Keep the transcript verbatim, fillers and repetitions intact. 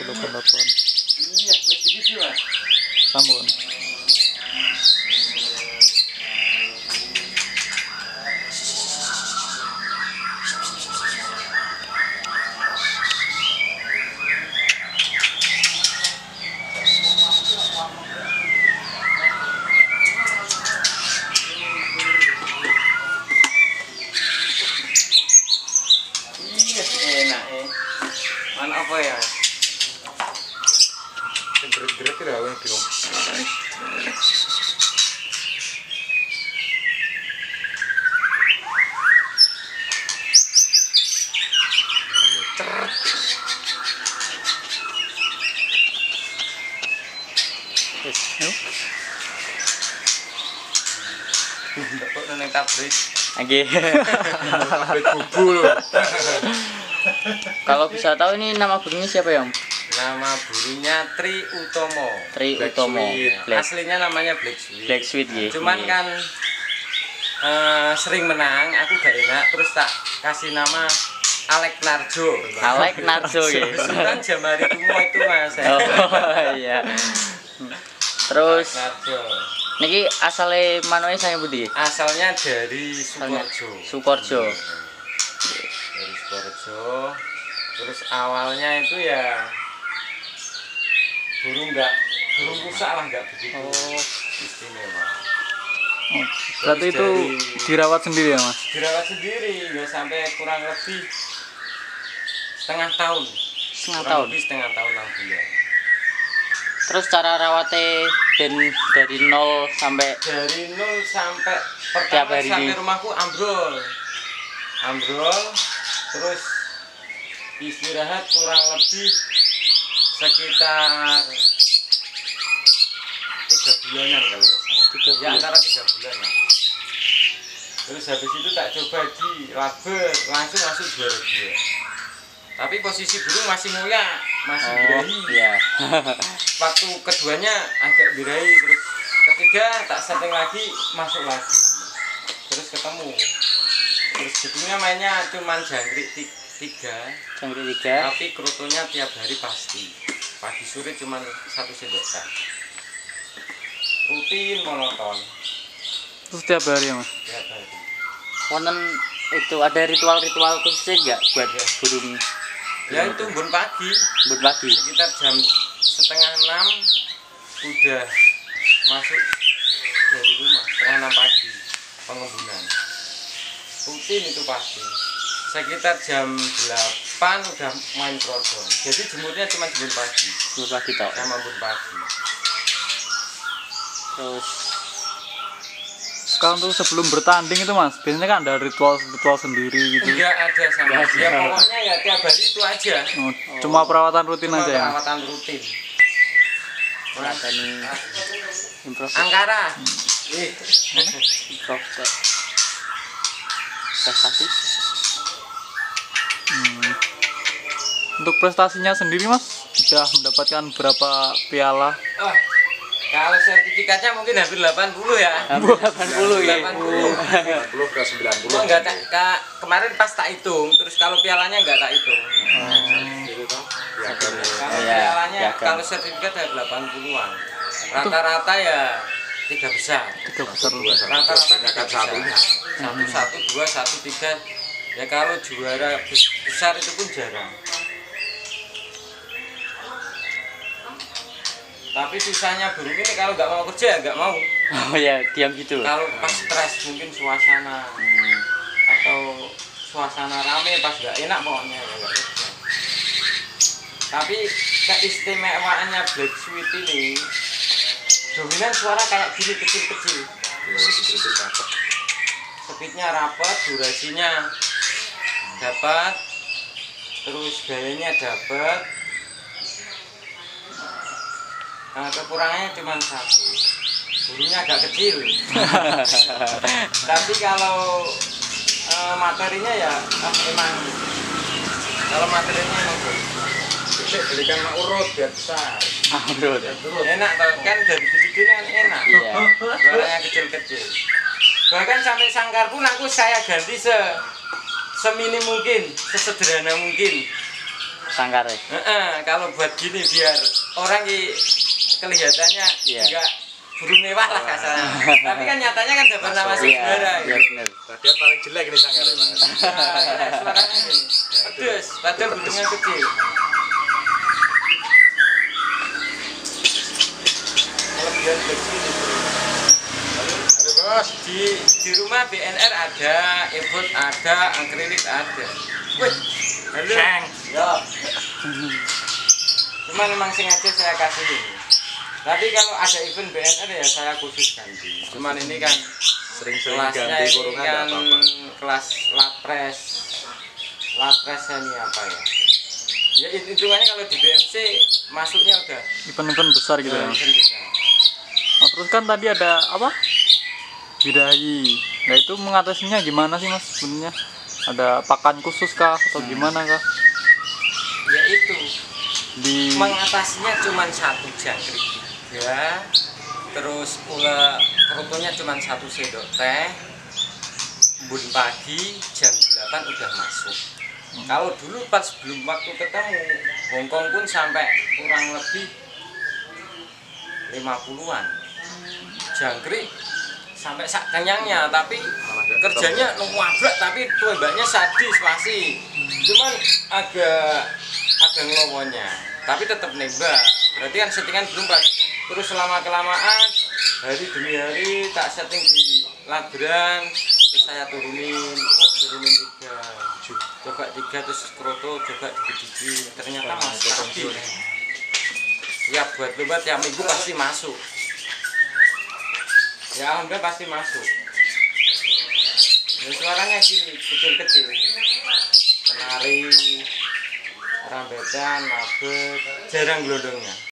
sepuluh penonton. Iya, wis iki Mas. Sampun. Mana apa ya? Gerak-gerak kira apa yang Kok neng tabrik? Oke. tablet bubu loh. Kalau bisa tahu ini nama burungnya siapa ya, Om? Nama burungnya Tri Utomo. Tri Black Utomo. Sweet. Black, Aslinya namanya Black Sweet. Black Sweet ya. Cuman kan eh, sering menang, aku gak enak, terus tak kasih nama Alek Narjo. Alek Narjo ya. Sultan Jamari Kumo itu Mas. Oh iya. Terus Narjo. niki asale manoe saya budi. Asalnya dari Sukorejo. Sukorejo. Dari Sukorejo. Terus awalnya itu ya burung enggak burung rusak lah, enggak begitu Oh. istimewa. Oh, berarti itu dari- dirawat sendiri ya, Mas? Dirawat sendiri ya sampai kurang lebih setengah tahun. Setengah Kurang tahun. lebih setengah tahun enam bulan. Terus cara rawatnya ben dari nol sampai Dari nol sampai Tiap pertama hari sampai ini. rumahku ambrol. Ambrol terus istirahat kurang lebih sekitar tiga bulanan kalau nggak salah. Tiga Ya bulan. antara tiga bulan lah. Terus habis itu tak coba di label langsung masuk juara dua. Tapi posisi burung masih ngoyak, masih Oh, birahi. iya. Waktu keduanya agak birahi, terus ketiga tak setting lagi masuk lagi. Terus ketemu. Terus jadinya mainnya cuman jangkrik ti- tiga, Jangkrik tiga. tapi kerutunya tiap hari pasti. Pagi sore cuman satu sendokan. Rutin monoton Terus tiap hari ya, Mas? tiap hari. Wonten itu ada ritual-ritual khususnya enggak buat Ya. burung Ya itu bun pagi buat pagi? sekitar jam setengah enam udah masuk dari rumah, setengah enam pagi pengembunan. Rutin itu pasti. Sekitar jam delapan udah main prodon. Jadi jemurnya cuma jemur pagi Buat pagi toh. sama bun pagi. Terus Kalau untuk sebelum bertanding itu Mas, biasanya kan ada ritual-ritual sendiri gitu. Enggak ada sama Enggak dia, ada. pokoknya ya tiap hari itu aja. Oh, cuma perawatan rutin Cuma aja ya. perawatan rutin. kelihatan improv Angkara. Ih. improv prestasi. Hmm. Untuk prestasinya sendiri Mas, sudah mendapatkan berapa piala? Oh, kalau sertifikatnya mungkin hampir delapan puluh ya. Hampir delapan puluh ya. delapan puluh. sembilan puluh ke sembilan puluh. Cuma enggak tak ka- kemarin pas tak hitung, terus kalau pialanya enggak tak hitung. Gitu toh. Ya kan. Kalau Iya, pialanya, piagam. kalau sertifikat ada delapan puluhan. Rata-rata ya tiga besar. Tiga besar. Rata-rata tiga kan besar. satunya. Satu, satu, dua, satu, tiga. Ya kalau juara bes- besar itu pun jarang. Tapi susahnya burung ini kalau nggak mau kerja nggak mau. Oh ya, diam gitu. Kalau pas stres mungkin suasana Hmm. atau suasana rame pas nggak enak pokoknya ya nggak kerja. Tapi keistimewaannya Black Sweet ini dominan suara kayak gini kecil-kecil. Ya, itu dapat. Speednya rapat, durasinya dapat, terus gayanya dapat. Nah, kekurangannya cuma satu, burungnya agak kecil. Tapi kalau eh, materinya ya ah, emang kalau materinya emang bagus. Cek belikan mak urut biar besar. Amrut. Enak toh, kan dari video kan enak. Iya. Suaranya kecil-kecil. Bahkan sampai sangkar pun aku saya ganti se semini mungkin, sesederhana mungkin. sangkare. Heeh, kalau buat gini biar orang ki kelihatannya Iya. enggak buru mewah lah kasarnya. Tapi kan nyatanya kan dapat nama Iya, saudara. iya gitu. bener. Radian paling jelek ini sangkare Mas. Nah, ini suaranya gini. Pedes, padahal gunungnya kecil. Kelebihan begini. Aduh Bos. Di di rumah B N R ada, ebot ada, angkrilik ada. Wih, halo. Ya. Cuma memang sengaja saya kasih ini. Tapi kalau ada event B N R ya saya khusus ganti. Cuman ini kan Sering-sering kelasnya ganti ini kurungan kan enggak apa-apa. kelas lapres. Lapres ini apa ya? Ya hitungannya kalau di B M C masuknya udah Event-event besar gitu ya. event besar. Nah, terus kan tadi ada apa? Bidai. Nah itu mengatasinya gimana sih mas sebenarnya? Ada pakan khusus kah atau gimana kah? Ya itu Di mengatasinya cuma satu jangkrik tiga, terus pula kerutunya cuma satu sendok teh. Bun pagi jam delapan udah masuk. Kalau dulu pas sebelum waktu ketemu Hongkong pun sampai kurang lebih lima puluhan jangkrik sampai sak kenyangnya, tapi kerjanya ngewabrak, tapi tuembaknya sadis masih, cuman agak agak ngelowonya, tapi tetap nembak. Berarti kan settingan belum pas. Terus selama kelamaan hari demi hari tak setting di labran, terus saya turunin, oh turunin tiga, coba tiga, terus kroto coba dikit-dikit, ternyata masih stabil. Ya buat lomba tiap minggu pasti masuk. Ya alhamdulillah pasti masuk. Ya, suaranya gini kecil-kecil. Kenari, rambetan, labet, jarang gelondongnya.